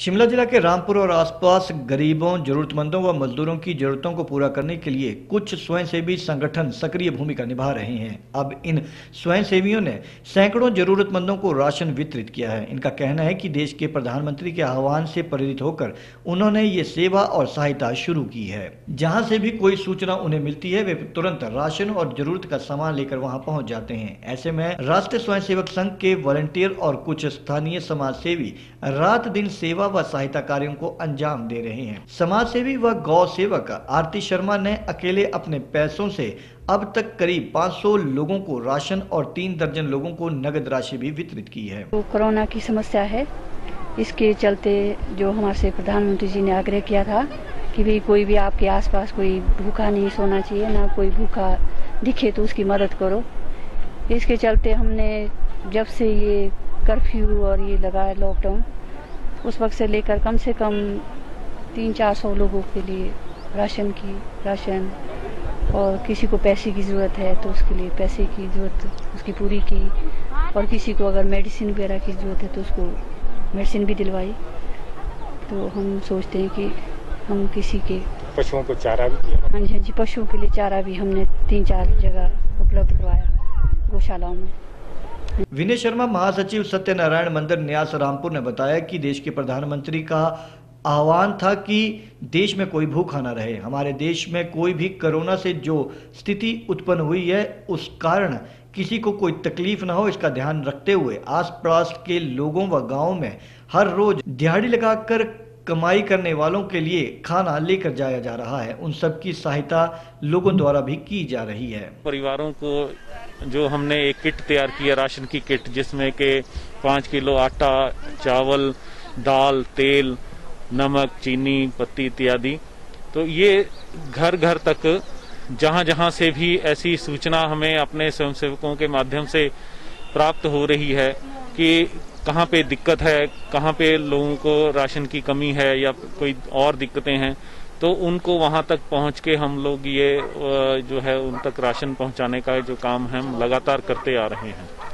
शिमला जिला के रामपुर और आसपास गरीबों, जरूरतमंदों व मजदूरों की जरूरतों को पूरा करने के लिए कुछ स्वयंसेवी संगठन सक्रिय भूमिका निभा रहे हैं। अब इन स्वयंसेवियों ने सैकड़ों जरूरतमंदों को राशन वितरित किया है। इनका कहना है कि देश के प्रधानमंत्री के आह्वान से प्रेरित होकर उन्होंने ये सेवा और सहायता शुरू की है। जहाँ से भी कोई सूचना उन्हें मिलती है, वे तुरंत राशन और जरूरत का सामान लेकर वहाँ पहुँच जाते हैं। ऐसे में राष्ट्रीय स्वयंसेवक संघ के वॉलंटियर और कुछ स्थानीय समाज सेवी रात दिन सेवा व सहायता कार्यों को अंजाम दे रहे हैं। समाज सेवी व गौ सेवक आरती शर्मा ने अकेले अपने पैसों से अब तक करीब 500 लोगों को राशन और 3 दर्जन लोगों को नगद राशि भी वितरित की है। तो कोरोना की समस्या है, इसके चलते जो हमारे प्रधानमंत्री जी ने आग्रह किया था कि भाई कोई भी आपके आसपास कोई भूखा नहीं सोना चाहिए, ना कोई भूखा दिखे तो उसकी मदद करो। इसके चलते हमने जब से ये कर्फ्यू और ये लगा लॉकडाउन, उस वक्त से लेकर कम से कम 300-400 लोगों के लिए राशन और किसी को पैसे की ज़रूरत है तो उसके लिए पैसे की ज़रूरत उसकी पूरी की, और किसी को अगर मेडिसिन वगैरह की ज़रूरत है तो उसको मेडिसिन भी दिलवाई। तो हम सोचते हैं कि हम किसी के पशुओं को चारा भी किया। हाँ जी, पशुओं के लिए चारा भी हमने 3-4 जगह उपलब्ध करवाया गौशालाओं में। विनय शर्मा, महासचिव सत्यनारायण मंदिर न्यास रामपुर ने बताया कि देश के प्रधानमंत्री का आह्वान था कि देश में कोई भूखा न रहे। हमारे देश में कोई भी कोरोना से जो स्थिति उत्पन्न हुई है उस कारण किसी को कोई तकलीफ न हो, इसका ध्यान रखते हुए आसपास के लोगों व गाँव में हर रोज दिहाड़ी लगाकर कमाई करने वालों के लिए खाना लेकर जाया जा रहा है। उन सब की सहायता लोगों द्वारा भी की जा रही है। परिवारों को जो हमने एक किट तैयार की है, राशन की किट, जिसमें के 5 किलो आटा, चावल, दाल, तेल, नमक, चीनी, पत्ती इत्यादि। तो ये घर घर तक जहां जहां से भी ऐसी सूचना हमें अपने स्वयंसेवकों के माध्यम से प्राप्त हो रही है कि कहाँ पे दिक्कत है, कहाँ पे लोगों को राशन की कमी है या कोई और दिक्कतें हैं, तो उनको वहां तक पहुंच के हम लोग ये जो है उन तक राशन पहुंचाने का जो काम है हम लगातार करते आ रहे हैं।